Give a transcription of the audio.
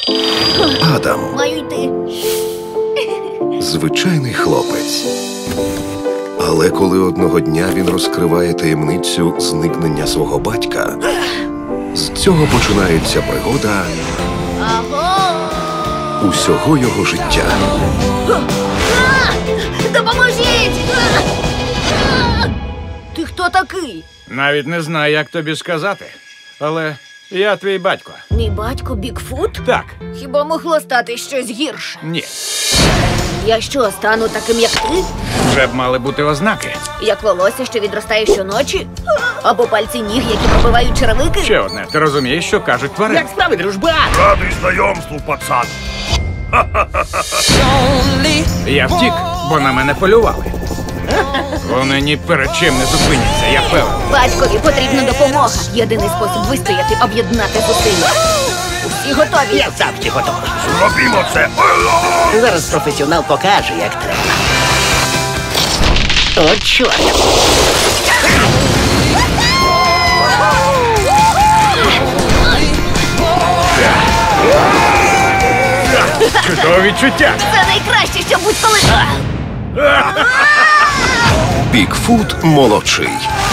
Адам. Маю йти. Звичайний хлопець. Але коли одного дня він розкриває таємницю зникнення свого батька, з цього починається пригода усього його життя. Допоможіть! Ти хто такий? Навіть не знаю, як тобі сказати. Але я твій батько. Мій батько Бігфут? Так, Хіба могло стати щось гірше? ні. Я що, стану таким, як ти? Вже б мали бути ознаки. Як волосся, що відростає щоночі? Або пальці ніг, які пробивають черевики? Ще одне, ти розумієш, що кажуть тварини? Як справи, дружбан? Радий знайомству, пацан. Я втік, бо на мене полювали. Вони ні перед чим не зупиняться, я певен. Батькові потрібна допомога. Єдиний спосіб вистояти – об'єднати зусилля. Усі готові? Я завжди готовий. Зробімо це. Зараз професіонал покаже, як треба. О, чорт! Чудове відчуття. Це найкраще, що будь-коли... Бігфут молодший.